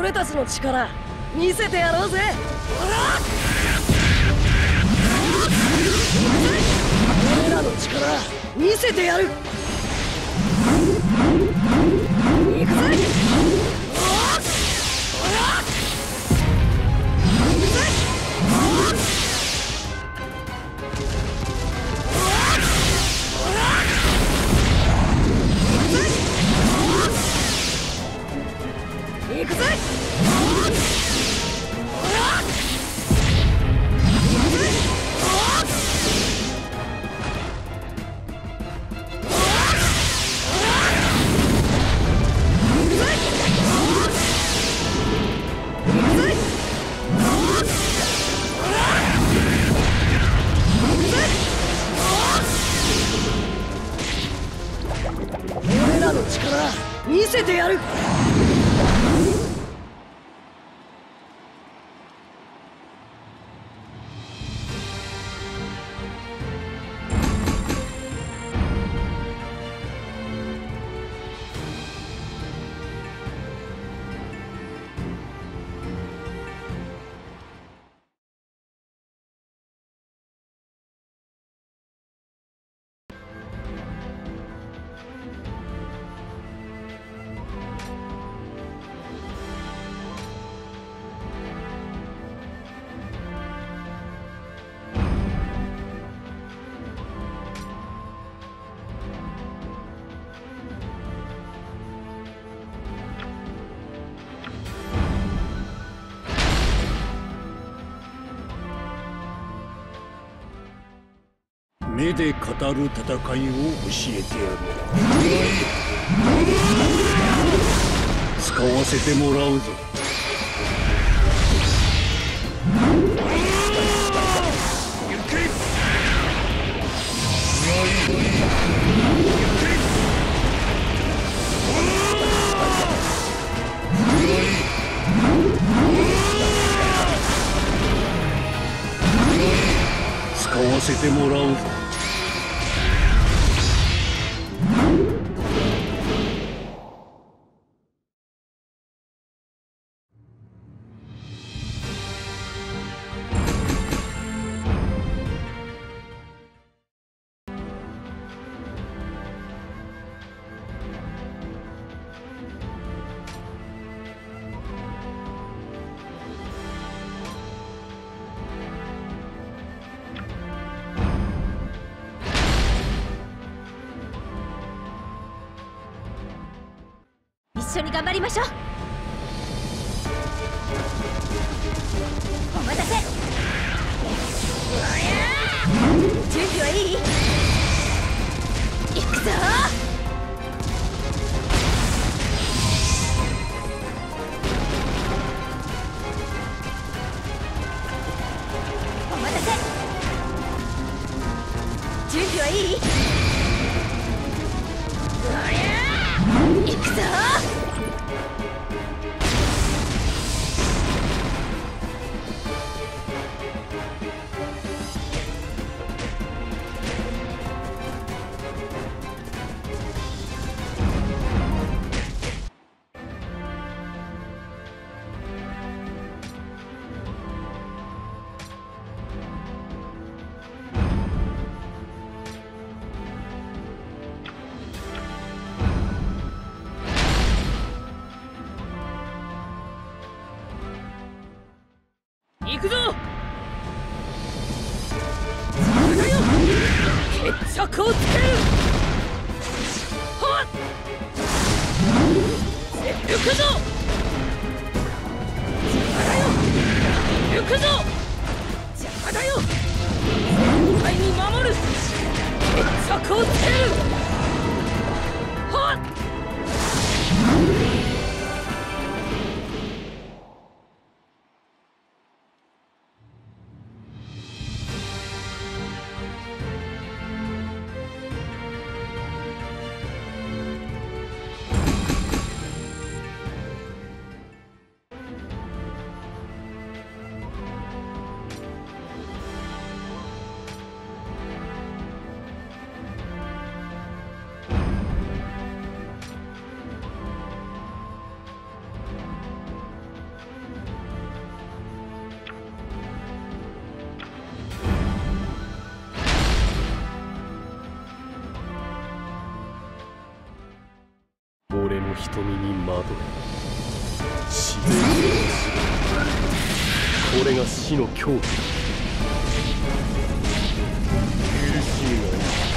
俺たちの力見せてやろうぜ。俺らの力見せてやる。行くぜ。行くぜ。俺らの力見せてやる。 目で語る戦いを教えてやる。使わせてもらうぞ。使わせてもらうぞ。 一緒に頑張りましょう。お待たせ。準備はいい？行くぞ。お待たせ。準備はいい？行くぞ。 行くぞ。決着をつける。はっ。行くぞ。行くぞ。邪魔だよ。絶対に守る。決着をつける。はっ。 の瞳に惑え。死これが死の恐怖だ。苦しみが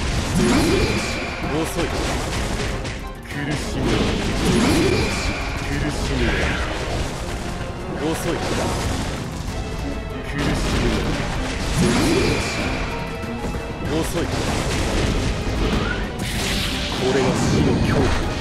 遅い。苦しみが苦しみが遅い。苦しみが遅い。これが死の恐怖だ。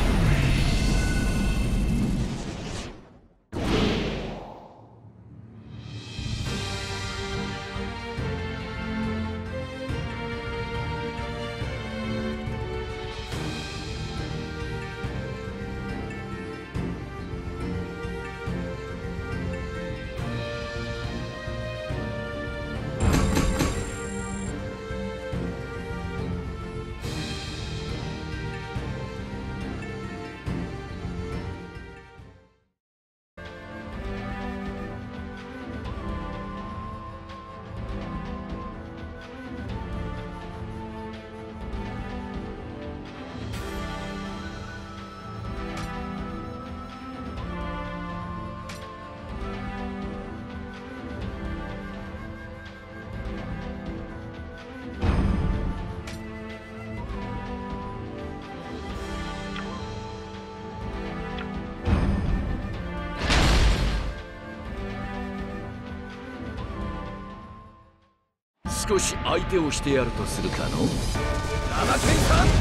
少し相手をしてやるとするかの。生剣さん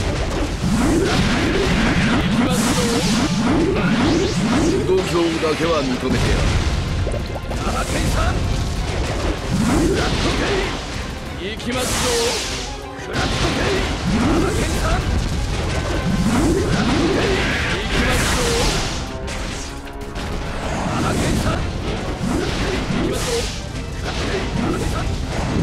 行きますぞ。度胸だけは認めてやる。生剣さんクラットゲイ行きますぞ。クラットゲイ生剣さんクラットゲイ行きますぞ。生剣さん行きますぞ。クラットゲイ生剣さん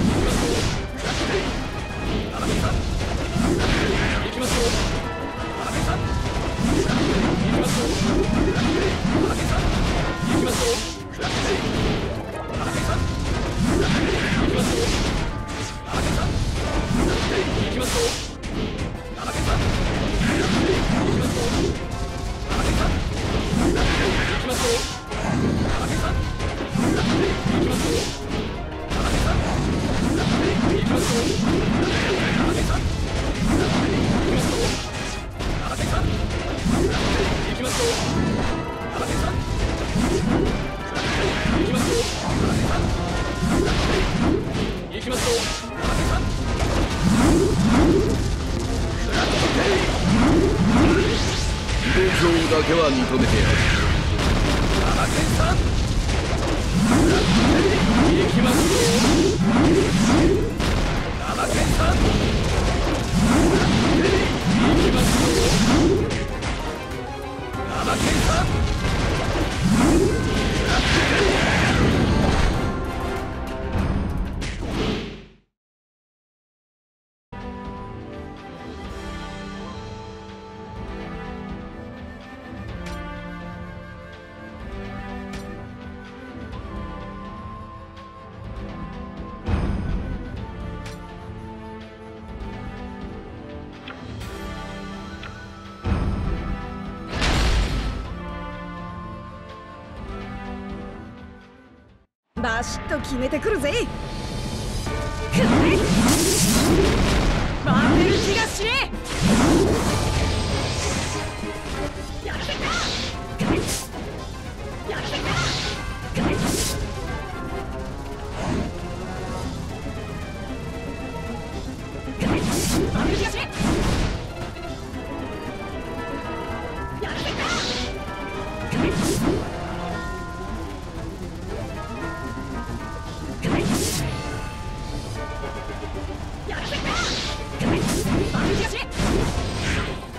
だけは認めてやる。生剣さん行きますぞ。生剣さん行きますぞ。生剣さんバシッと決めてくるぜ。負ける気がしねえ。やってたやってた負ける気がしねえ。やってたやってた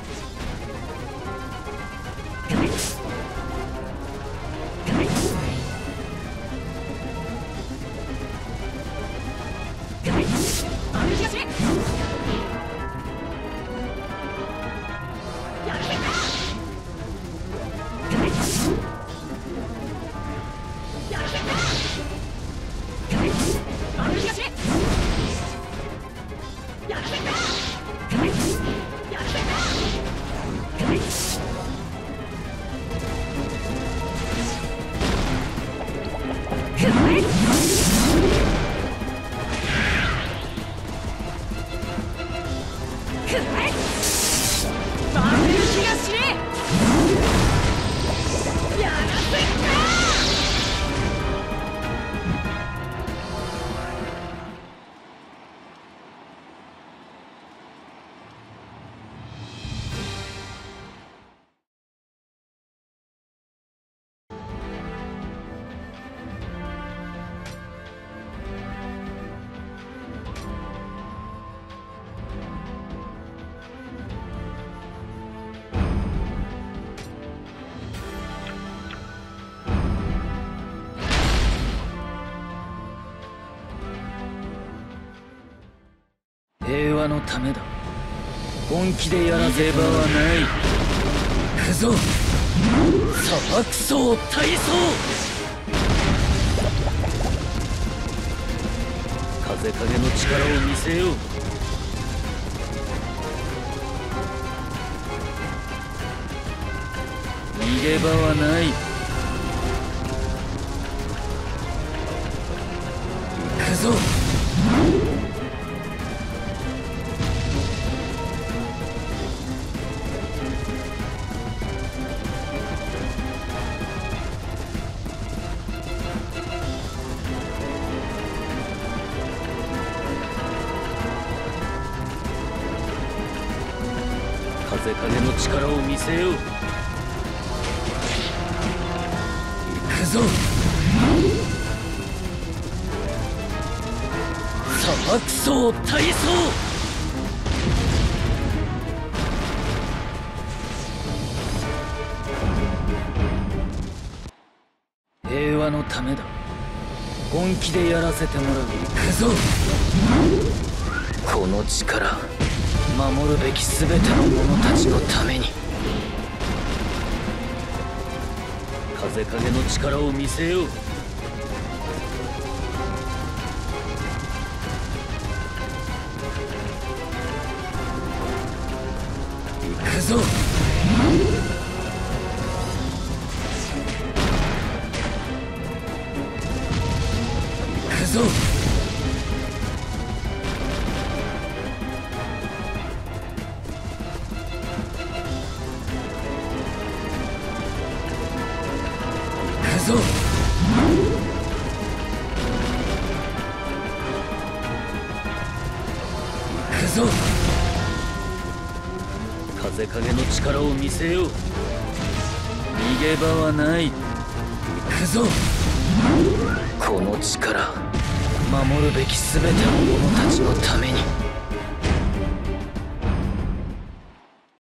和のためだ。本気でやらせ場はない。行くぞ砂漠層体操。風影の力を見せよう。逃げ場はない。行くぞ風影の力を見せよう。行くぞ砂漠層体操。平和のためだ。本気でやらせてもらう。行くぞこの力、守るべき全ての者たちのために。風影の力を見せよう。行くぞ行くぞ行くぞ行くぞ風影の力を見せよう。逃げ場はない。行くぞこの力、守るべき全ての者たちのために。